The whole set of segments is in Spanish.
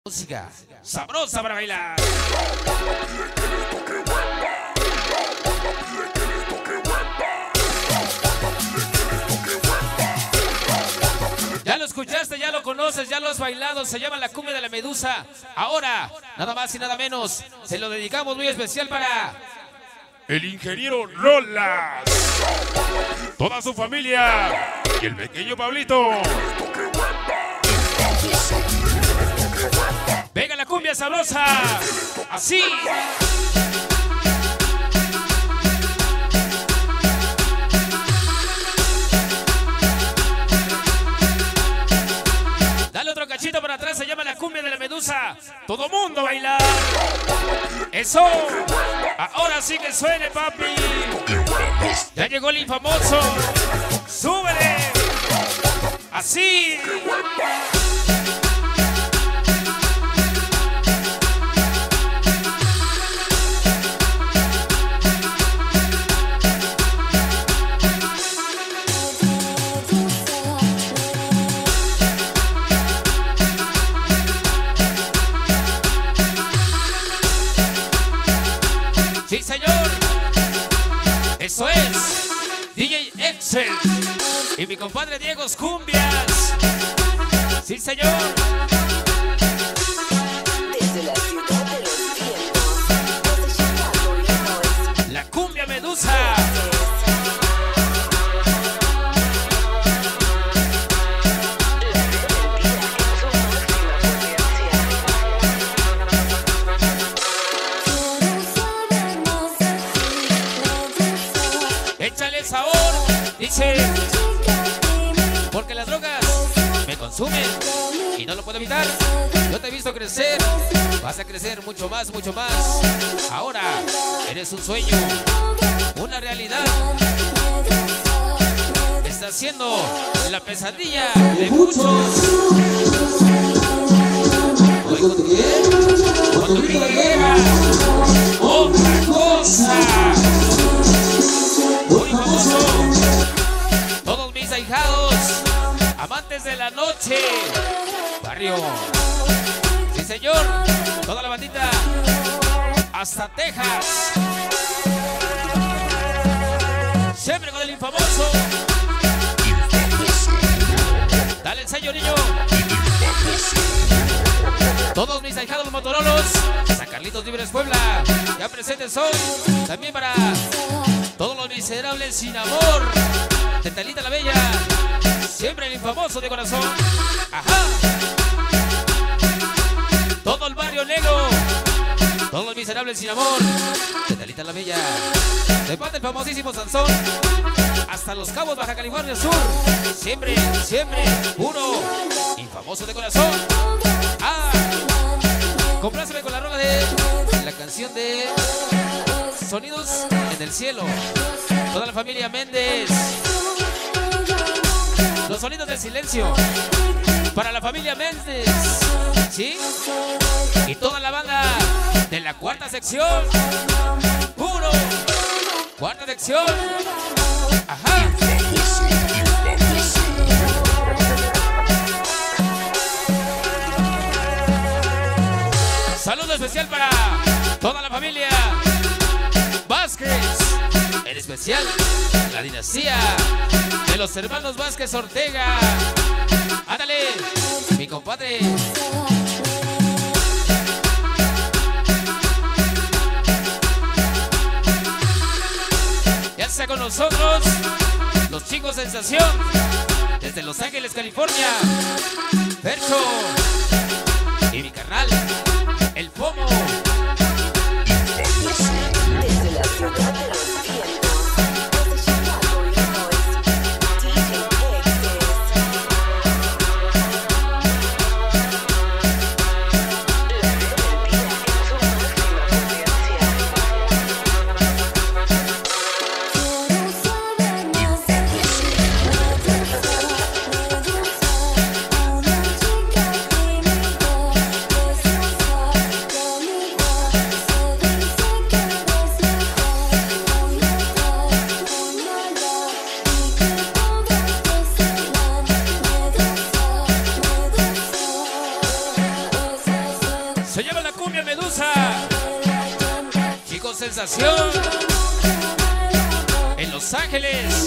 Música sabrosa para bailar. Ya lo escuchaste, ya lo conoces, ya lo has bailado. Se llama La Cumbia de la Medusa. Ahora, nada más y nada menos, se lo dedicamos muy especial para el ingeniero Rolas, toda su familia y el pequeño Pablito. Venga la cumbia sabrosa, así. Dale otro cachito para atrás, se llama La Cumbia de la Medusa. Todo mundo bailar. Eso. Ahora sí que suene, papi. Ya llegó el infamoso. Súbele. Así. Sí, señor. Eso es DJ Excel y mi compadre Diego Cumbias. Sí, señor. Desde la ciudad de los vientos, desde Chicago, Illinois. La Cumbia Medusa. Échale sabor, dice, porque las drogas me consumen y no lo puedo evitar. Yo te he visto crecer, vas a crecer mucho más, mucho más. Ahora eres un sueño, una realidad. Estás siendo la pesadilla de muchos. Hoy con tu qué, con tu guerra, otra cosa. Muy famoso, todos mis ahijados, amantes de la noche, barrio, sí señor, toda la bandita, hasta Texas, siempre con el infamoso, dale el sello niño, todos mis ahijados los Motorolos, San Carlitos Libres Puebla, ya presentes son, también para todos los miserables sin amor de Talita la Bella, siempre el infamoso de corazón. Ajá. Todo el barrio negro, todos los miserables sin amor de Talita la Bella, de parte del famosísimo Sansón, hasta Los Cabos, Baja California Sur, siempre, siempre uno, infamoso de corazón. Ah, compláceme con la rola de la canción de Sonidos en el Cielo. Toda la familia Méndez. Los sonidos del silencio. Para la familia Méndez. ¿Sí? Y toda la banda de la cuarta sección. Puro. Cuarta sección. Ajá. Saludo especial para toda la familia Vázquez, en especial la dinastía de los hermanos Vázquez Ortega. Ándale, mi compadre. Ya está con nosotros los chicos sensación desde Los Ángeles, California. Percho y mi carnal, el Pomo. Desde la ciudad de los vientos, desde Chicago, Illinois, DJ Se llama la cumbia Medusa. Chicos, sensación. En Los Ángeles.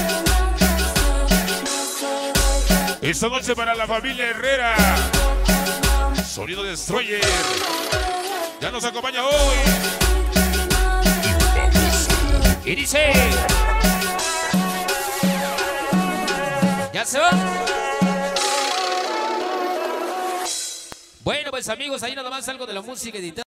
Esta noche para la familia Herrera. Sonido Destroyer. Ya nos acompaña hoy. Y dice. ¿Ya se va? Bueno, pues amigos, ahí nada más algo de la música editada.